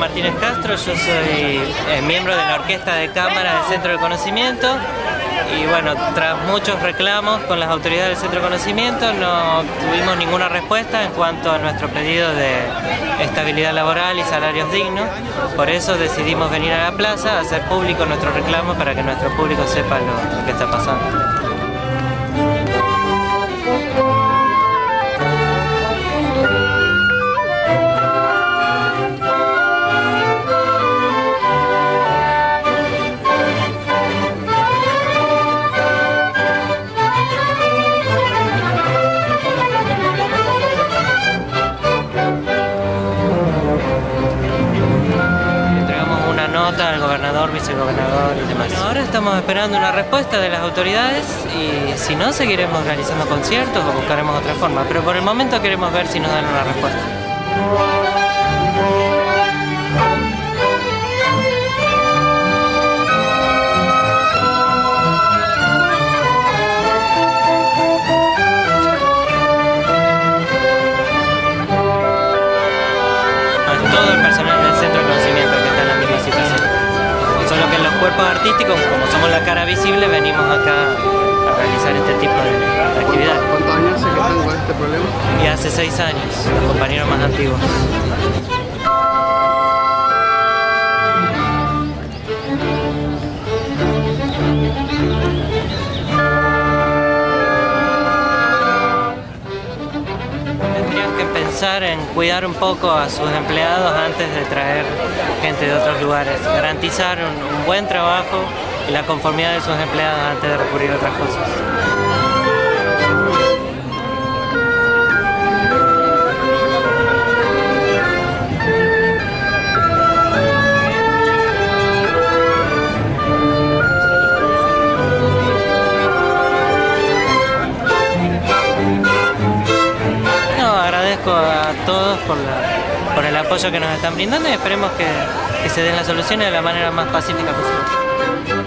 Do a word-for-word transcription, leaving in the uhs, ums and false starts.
Martínez Castro, yo soy eh, miembro de la Orquesta de Cámara del Centro del Conocimiento y bueno, tras muchos reclamos con las autoridades del Centro de Conocimiento no tuvimos ninguna respuesta en cuanto a nuestro pedido de estabilidad laboral y salarios dignos. Por eso decidimos venir a la plaza a hacer público nuestro reclamo para que nuestro público sepa lo, lo que está pasando. Al gobernador, vicegobernador y demás. Bueno, ahora estamos esperando una respuesta de las autoridades y si no, seguiremos realizando conciertos o buscaremos otra forma, pero por el momento queremos ver si nos dan una respuesta. Todo el personal del Centro de Conocimiento que está en la misma situación. Solo que en los cuerpos artísticos, como somos la cara visible, venimos acá a realizar este tipo de, de actividades. ¿Cuántos años hace que están con este problema? Y hace seis años, los compañeros más antiguos. Pensar en cuidar un poco a sus empleados antes de traer gente de otros lugares, garantizar un, un buen trabajo y la conformidad de sus empleados antes de recurrir a otras cosas. A todos por, la, por el apoyo que nos están brindando y esperemos que, que se den las soluciones de la manera más pacífica posible.